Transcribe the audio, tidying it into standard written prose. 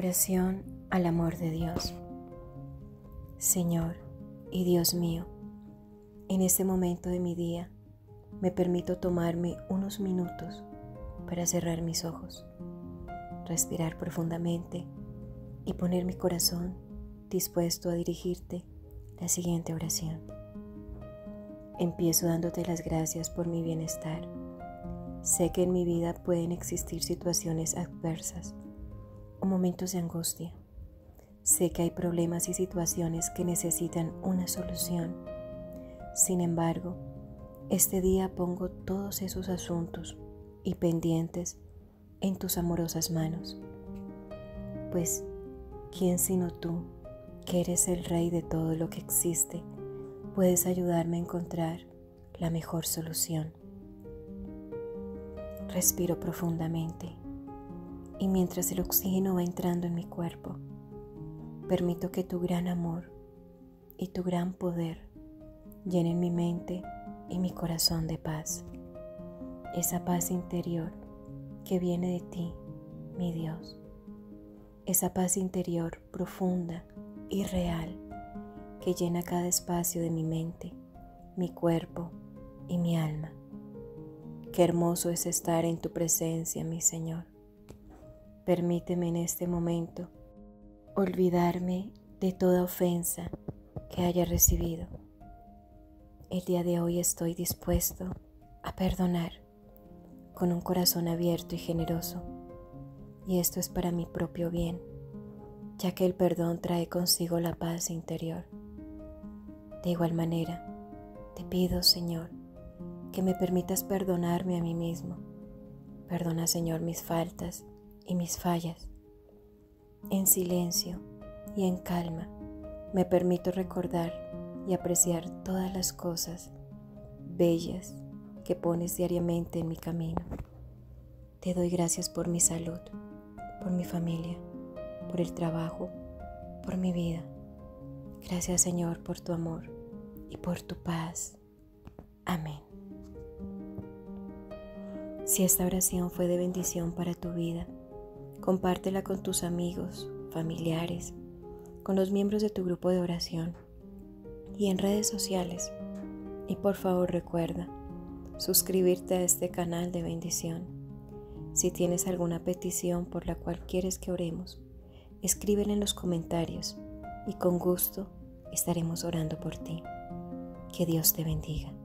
Oración al amor de Dios. Señor y Dios mío, en este momento de mi día me permito tomarme unos minutos para cerrar mis ojos, respirar profundamente y poner mi corazón dispuesto a dirigirte la siguiente oración. Empiezo dándote las gracias por mi bienestar. Sé que en mi vida pueden existir situaciones adversas o momentos de angustia. Sé que hay problemas y situaciones que necesitan una solución. Sin embargo, este día pongo todos esos asuntos y pendientes en tus amorosas manos. Pues, ¿quién sino tú, que eres el Rey de todo lo que existe, puedes ayudarme a encontrar la mejor solución? Respiro profundamente y mientras el oxígeno va entrando en mi cuerpo, permito que tu gran amor y tu gran poder llenen mi mente y mi corazón de paz. Esa paz interior que viene de ti, mi Dios. Esa paz interior profunda y real que llena cada espacio de mi mente, mi cuerpo y mi alma. Qué hermoso es estar en tu presencia, mi Señor. Permíteme en este momento olvidarme de toda ofensa que haya recibido. El día de hoy estoy dispuesto a perdonar con un corazón abierto y generoso. Y esto es para mi propio bien, ya que el perdón trae consigo la paz interior. De igual manera, te pido, Señor, que me permitas perdonarme a mí mismo. Perdona, Señor, mis faltas y mis fallas. En silencio y en calma me permito recordar y apreciar todas las cosas bellas que pones diariamente en mi camino. Te doy gracias por mi salud, por mi familia, por el trabajo, por mi vida. Gracias, Señor, por tu amor y por tu paz. Amén. Si esta oración fue de bendición para tu vida, compártela con tus amigos, familiares, con los miembros de tu grupo de oración y en redes sociales. Y por favor recuerda suscribirte a este canal de bendición. Si tienes alguna petición por la cual quieres que oremos, escríbela en los comentarios y con gusto estaremos orando por ti. Que Dios te bendiga.